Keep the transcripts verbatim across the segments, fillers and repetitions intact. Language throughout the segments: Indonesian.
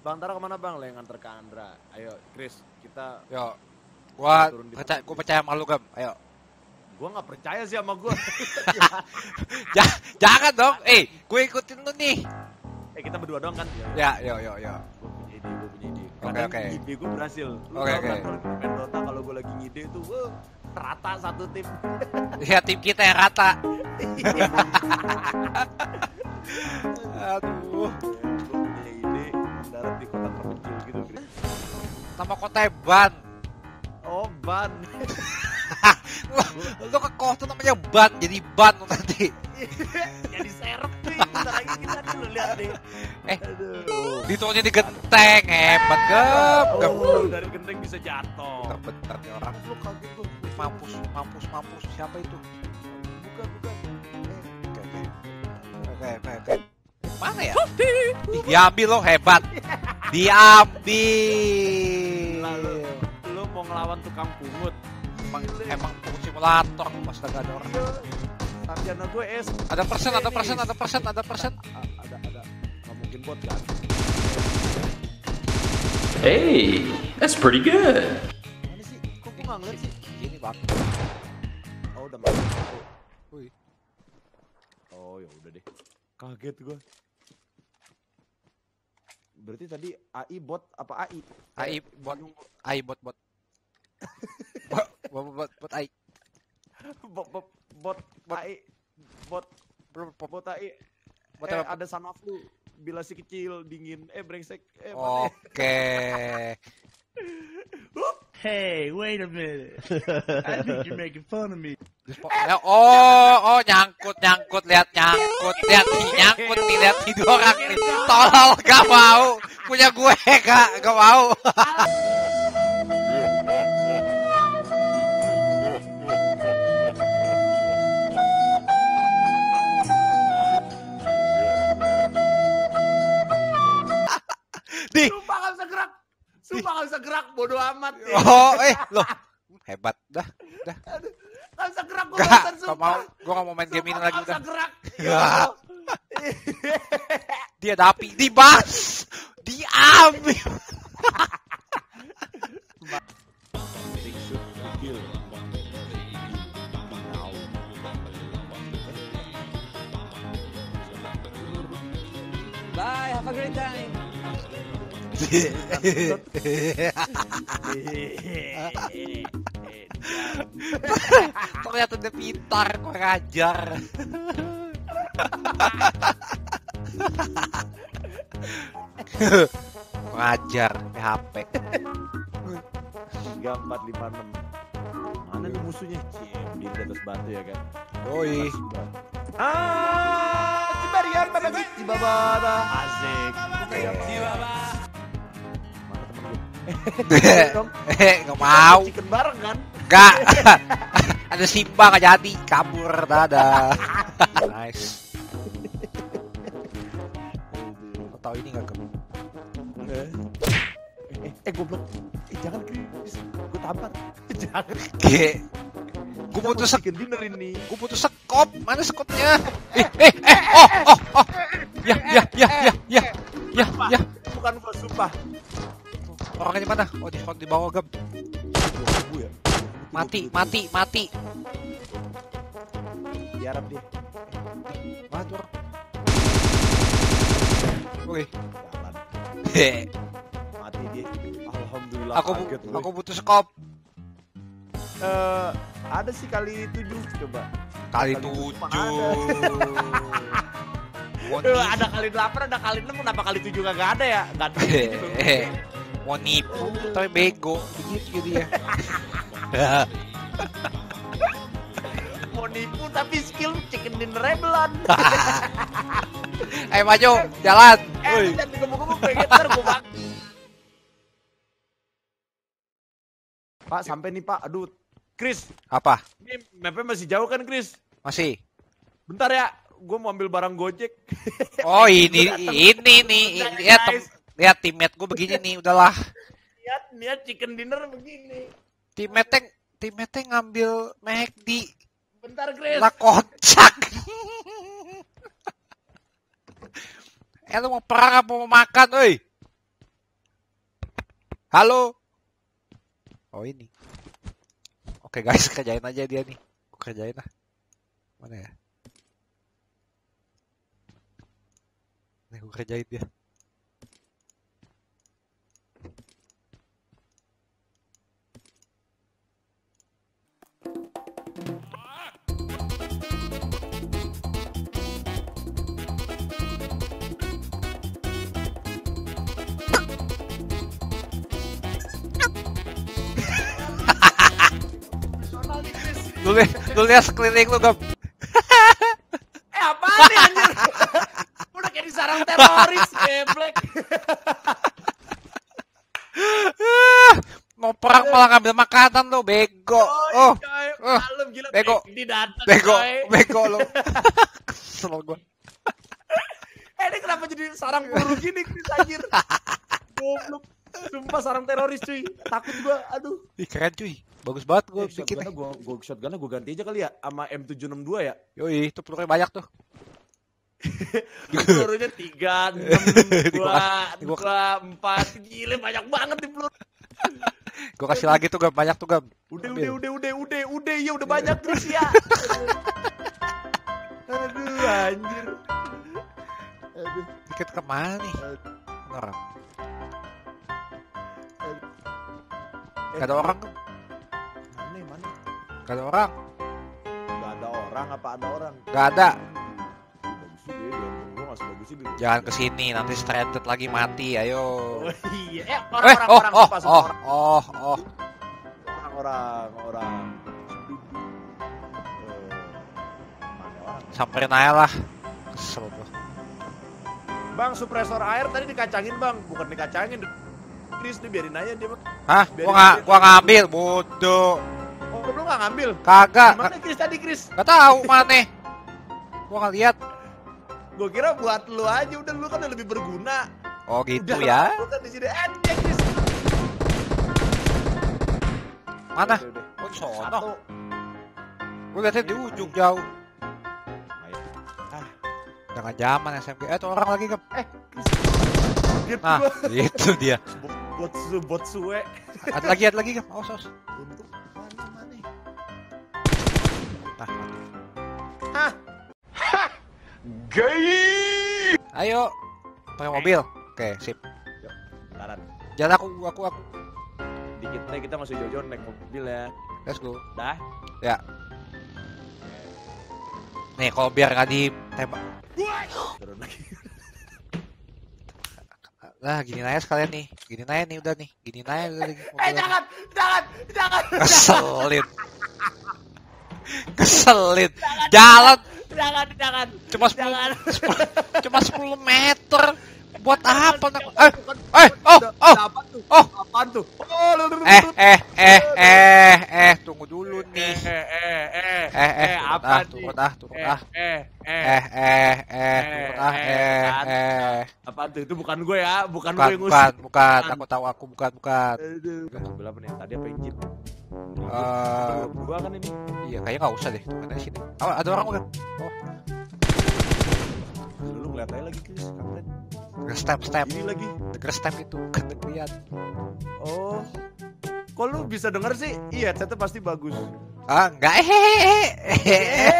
Bang Tara kemana bang? Lo yang nganter ke Andra. Ayo, Chris, kita. Yo, gua percaya, gua percaya sama lu, Gam. Ayo. Gua nggak percaya sih sama gua. Jangan dong. Eh, gue ikutin lu nih. Eh, kita berdua doang kan? Ya, yo, yo, yo. Gue punya ide, gue punya ide. Oke, Kadang oke. ide gue berhasil. Lu Oke, tau oke. kan kalau kita main Dota, kalau gue lagi ngide itu, wah, rata satu tim. Ya, tim kita yang rata. Aduh. Gue punya ide mendarat di kota terpencil gitu, Chris. Nama kota Ban. Oh, ban. Lu, lu ke kota namanya Ban, jadi Ban lu nanti. Jadi serep nih, bentar lagi kita nih, lu lihat nih. Eh, Aduh. dituanya di genteng, hebat, Gam. Gam. Oh, dari genteng bisa jatuh. Bentar-bentar nih orang. Lu kaget tuh. Mampus, mampus, mampus. Siapa itu? Bukan, bukan. Oke, oke. Oke, oke, oke. Mana ya? Ih, diambil lo, hebat. Diambil. Lalu, lu mau ngelawan tukang pungut. Emang, emang simulator pas gak ada orang. Sarjana gue es. Ada persen, ada persen, ada persen, ada persen. A- ada, ada. Nggak mungkin bot kan? Hey, that's pretty good. Mana sih? Kok gue nggak ngeliat sih? Gini bang. Oh, udah masuk. Wih. Oh, ya udah deh. Kaget gue. Berarti tadi A I bot apa A I? A I bot, A I bot bot. Bot, bot, bot, bot A I. Bot, bot, bot, Bot. A I. Bot, Bot, bot. bot A I. Bot Eh, apa? ada son of lu. Bila si kecil, dingin. Eh, brengsek. Eh, mana? Oke. Hey, wait a minute. I think you're making fun of me. Ya, oh, oh nyangkut, nyangkut, lihat nyangkut, lihat nih nyangkut nih, lihat nih dua orang nih. Tolol, gak mau. Punya gue gak, gak mau. Di. Sumpah gak bisa gerak. Sumpah gak bisa gerak. Bodoh amat. Ya. Oh, eh, loh. Hebat, dah, dah. Gak bisa gerak. Gue Gak, bosan, gak sumpah. mau, gue gak mau main game ini lagi, Gak bisa udah. gerak. Gak. Dia ada api, dibas, diambil. Bye, have a great time. Ternyata dia pintar, kurang ajar. Kurang ajar, H P. tiga empat lima enam. Mana nih musuhnya? Ciem, di atas batu ya kan. Oi. Ah, Cibarian pada Cibabara. Asik. Mana temen gue? Eh, nggak mau. Chicken bareng kan? Gak. Ada Simba nggak jadi, kabur, dadah. Nice. Lo tahu ini nggak kamu? Eh, eh, eh goblok. Eh, jangan Chris. Gue tampar. Jangan. Oke. Gue butuh sek, Chicken dinner ini. gue butuh sekop. Mana sekopnya? Eh, eh, eh, oh, oh, oh. Ya, ya, ya, ya, ya, ya, ya. Bukan gua sumpah. Orangnya di mana? Oh, di di bawah gam. Gua ya. Mati, mati, mati. Diharap dia. Mana tuh orang? Oke. Jalan. Heh. Mati dia. Alhamdulillah. Aku bu- kaget gue. aku butuh sekop. Eh, ada sih kali tujuh coba. Kali Kali tujuh. tujuh Mau Eh, ada kali delapan, ada kali enam, kenapa kali tujuh kagak ada ya? Gak ada. Eh, mau nipu tapi bego begitu dia. Mau nipu tapi skill chicken dinner belan. Ayo maju, jalan. Eh, Woi. jangan digebuk-gebuk pengen ntar gua bak. Pak, sampai nih Pak. Aduh, Chris, Apa? ini mapnya masih jauh kan Chris? Masih? Bentar ya, gua mau ambil barang Gojek. Oh ini ini nih, Udah, lihat tem, guys. lihat teammate gue begini nih, udahlah. Lihat, lihat chicken dinner begini. Teammate teammate ngambil McD, Bentar Chris. lah kocak. Eh lu mau perang apa mau makan, oi? Halo. Oh ini. Oke guys, kerjain aja dia nih. Gua kerjain lah. Mana ya? Nih gua kerjain dia. Lu lihat, lu lihat sekeliling lu, Gam. Eh apaan nih anjir? Udah kayak disarang teroris, geblek. Mau perang malah ngambil makanan lu, bego. Oh, oh, Malam gila. bego. Di datang. bego, bego lu. Kesel gua. Eh ini kenapa jadi sarang peluru gini, Chris anjir? Goblok. Sumpah sarang teroris cuy. Takut gua, aduh. Ih, keren cuy. Bagus banget gua Eh, bikin. shotgunnya gua gua shotgunnya gua ganti aja kali ya sama M tujuh enam dua ya. Yoi, itu pelurunya banyak tuh. Pelurunya tiga, enam, dua, Gua- dua, empat. Gile banyak banget nih peluru. Gua kasih lagi tuh, Gam. Banyak tuh, Gam. Udah, Ambil. udah, udah, udah, udah, udah, ya udah banyak terus ya. Aduh, anjir. Aduh. Dikit kemana nih? Orang. Eh, Gak ada orang, Gam. Mana, mana? Gak ada orang. Gak ada orang apa ada orang? Gak ada. Bagus juga ya, dia. Gua nggak sebagus ini. Jangan kesini, nanti stranded lagi mati. Ayo. Oh iya, eh Eh, orang-orang oh, orang oh, apa oh, semua orang oh, oh. orang orang. Eh, mana orang? Samperin aja lah. Kesel gua. Bang, supresor air tadi dikacangin bang, bukan dikacangin. Chris, dibiarin aja dia bang. Hah? Biarin Gua nggak, aja. gua ngambil, bodoh. Oh, lu nggak ngambil? Kagak. Gimana Chris tadi Chris? Gak tahu mana. Gua nggak lihat. Gue kira buat lu aja, udah lu kan udah lebih berguna. Oh gitu Udah, ya. Lu kan di sini, eh, dia, Chris. Mana? Udah, udah. Oh, di sono. Satu. Gua liatnya di ujung jauh. Ayo. Ah, Jangan zaman S M G. Eh, tuh orang lagi, Gam. gitu Nah, gua. itu dia. Bot su, bot suwe. Ada lagi, ada lagi, Gam. Awas, awas. Untuk mana mana? Nah, mati. Hah? Ayo. Pakai mobil. Oke, sip. Taran. Jalan aku, aku, aku. Dikit nih kita masih jauh-jauh naik mobil ya. Let's go. Dah. Ya. Nih, kalau biar nggak ditembak. Turun lagi. Lah, gini aja sekalian nih. Gini aja nih udah nih. Gini aja udah nih. Eh mobilnya. jangan, jangan, jangan, Keselin. Keselin. Jalan jangan, jangan. cuma sepuluh, Jangan. sepuluh cuma sepuluh meter. Buat apa? nak- Eh, eh, oh, oh, Apa tuh? oh. Apaan tuh? Oh, lu, lu, lu, eh, lu. eh, eh, eh, eh, tunggu dulu Eh, nih. eh, eh, eh, Eh, eh, turun apa ah, nih? turun ah, turun Eh, ah. eh, eh, Eh, eh, eh, turun ah, eh, eh, kan? eh. Apaan tuh? Itu bukan gue ya, bukan, Bukan, gue yang bukan, ngusir. bukan. Aku tahu aku bukan, bukan. Aduh. Sebelah apa nih? Tadi apa yang jeep? Eh, Dua kan ini. iya, kayaknya nggak usah deh. Ada di sini. Oh, ada orang bukan? Oh, Lu ngeliat aja lagi Chris, kampret. step, step. Ini lagi. Denger step itu, kan lihat. Oh. Kok lu bisa denger sih? Iya, headsetnya pasti bagus. Ah, enggak. Hehehe.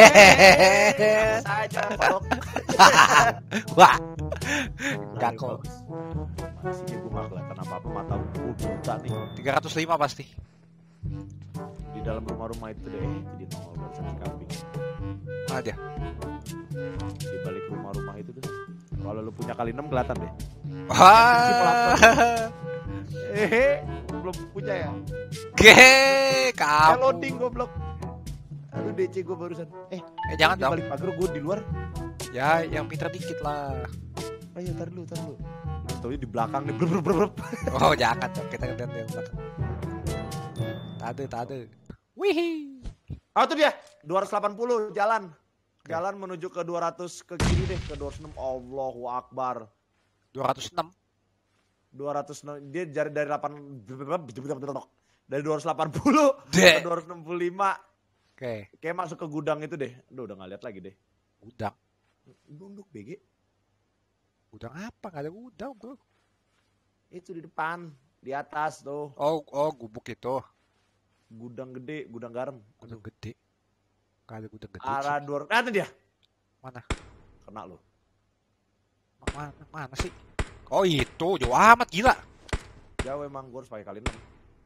Saja, Farok. Wah. Enggak kok. Masih gue gak kelihatan apa-apa, mata gue buta nih. tiga ratus lima pasti. Di dalam rumah-rumah itu deh, jadi nongol barusan si kambing. Mana dia? Di balik rumah-rumah itu tuh. Kalau lu punya kali enam kelihatan deh. Wah. Hehe, belum punya ya? Oke, Eh, kamu. loading goblok. Aduh D C gue barusan. Eh, Eh, jangan di dong. balik pagar gue di luar. Ya, yang pintar dikit lah. Ayo, tar dulu, tar dulu. Tahu di belakang nih, brr brr brr. Oh, jangan dong. Kita lihat yang belakang. Tade, tade. Wih. Ah, itu dia. dua ratus delapan puluh jalan. Jalan menuju ke dua ratus ke kiri deh, ke dua ratus enam. Allahu Akbar. dua ratus enam. dua ratus enam, dia dari dari delapan dari dua ratus delapan puluh Deh. ke dua ratus enam puluh lima. Oke, Kayak masuk ke gudang itu deh. Aduh, udah gak lihat lagi deh. gudang. Nunduk B G. Gudang apa? Gak ada gudang, bro. Itu di depan. Di atas tuh. Oh, oh gubuk itu. Gudang gede, gudang garam. Gudang gede. Gak ada gudang gede. Arah dua. Nah, itu dia. Mana? Kena lu. Mana, mana sih? Oh itu, jauh amat gila. Jauh emang gue harus pakai kali enam.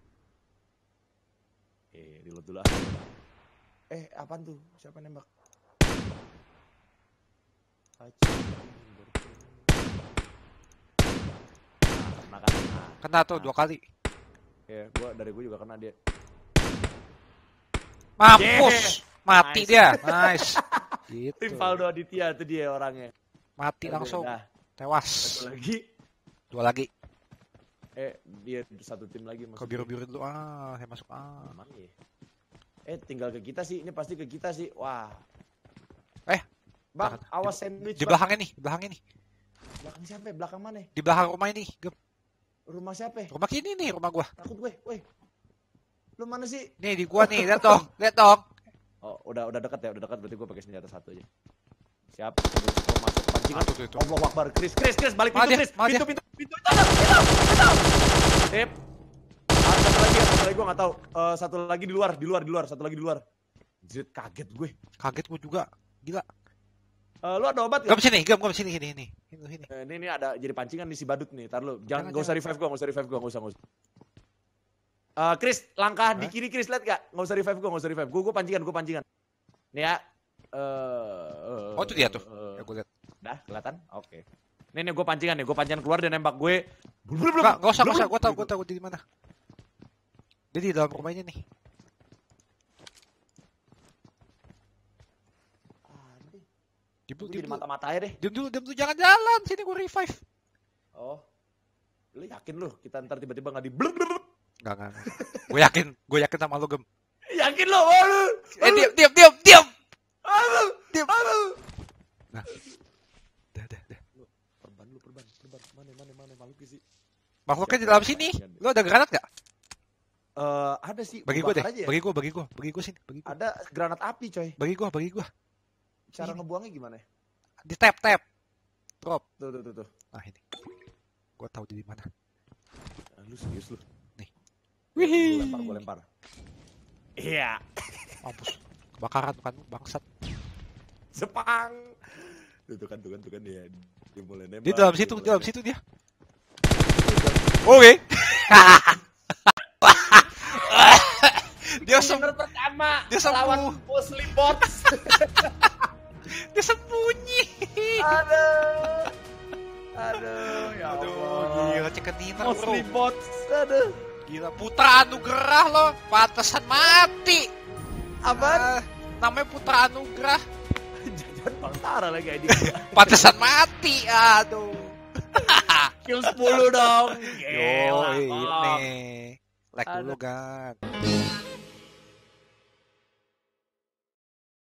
Eh, reload dulu ah. Eh, apaan tuh? Siapa nembak? Nah, kena kan? Nah, Kena tuh dua kali. ya, gua dari gua juga kena dia. Mampus. Mati Nice. dia. Nice. Gitu. Rivaldo Aditya itu dia orangnya. Mati Oke, langsung. dah. Tewas. Satu lagi. Dua lagi. Eh, dia satu tim lagi Kau maksudnya. biru-biru dulu. Ah, saya masuk. Ah. Aman ya. Eh, tinggal ke kita sih. Ini pasti ke kita sih. Wah. Eh, Bang, di- awas sandwich. Di Bang. belakangnya nih, di belakangnya nih. Belakang siapa? ya? Belakang mana? Di belakang rumah ini. Gem. Rumah siapa? ya? Rumah kini nih, rumah gua. Takut gue. Woi. Lu mana sih? Nih di gua nih, lihat dong, lihat dong. Oh, udah udah dekat ya, udah dekat berarti gue pakai senjata satu aja. Siap. Gue masuk pancingan. Tuh, tuh, tuh. Allah Akbar. Chris, Chris, Chris, balik Mana pintu, dia? Chris. Mana Pintu, pintu, pintu, itu ada, pintu, pintu. Sip. Ah, satu lagi, satu lagi gue nggak tahu. Eh, satu lagi di luar, di luar, di luar, satu lagi di luar. Jit, kaget gue. Kaget gua juga. Gila. Eh, lu ada obat Gem gak? sini, gem, gem sini, sini, sini. Sini, sini. Eh, ini, ini ada jadi pancingan di si badut nih. Tar lu, jangan, Jangan, gak usah jangan. revive gue, gak usah revive gue, gak usah, gak usah. Eh, Chris, langkah di Hah? kiri, Chris, lihat gak? Gak usah revive gue, gak usah revive. Gue, gue pancingan, gue pancingan. Nih ya. Eh, Oh, itu dia tuh. eh, Ya gua lihat. Dah, kelihatan? Oke. Nih, nih, gue pancingan nih. Gue pancingan keluar, dia nembak gue. Enggak, enggak usah, enggak usah. Gua tahu, gua tahu di mana. Dia di dalam rumahnya nih. Aduh, Diam dulu, gue diam jadi dulu. mata-mata aja deh. Diam dulu, diam dulu. Jangan jalan. Sini gua revive. Oh. Lu yakin lu? Kita ntar tiba-tiba nggak di blub blub. Enggak, enggak. Gue yakin, gue yakin sama lu, Gem. Yakin lu? Oh, lu. Eh, diam, diam, diam, diam. Aduh, Diam. aduh. Nah. Dah, dah, dah. Lu, perban lu, perban, perban. Mana, mana, mana, makhluk sih. Makhluknya di dalam sini. Lu ada granat enggak? Eh, ada sih. Bagi gua gua deh. bakar aja ya. Bagi gua, bagi gua, bagi gua sini, bagi gua. Ada granat api, coy. Bagi gua, bagi gua. Cara Ini. ngebuangnya gimana? Di tap, tap. Drop. Tuh, tuh, tuh, tuh. Nah, ini. Gua tahu di mana. Ah, lu serius lu. Nih. Gua Wih. lempar, gua lempar. Iya. Mampus. Kebakaran kan bangsat. Sepang. Tuh, tuh kan, tuh kan, tuh kan dia. Dia mulai nembak. Di dalam dia situ, mulai di dalam nembak. situ dia. Oke. Dia sem Winner pertama dia sembuh. lawan Muslim Bots. dia sembunyi. Aduh. Aduh, ya Aduh, Allah. gila chicken dinner, bro. Muslim Bots. Aduh. Gila, Putra Anugerah lo, pantesan mati. Apaan? Ah, namanya Putra Anugerah, Jangan Bang Tara lagi ini. pantesan mati. Aduh. Kill sepuluh dong. Yo, Gila. ini. Bang. Like dulu, Aduh. kan.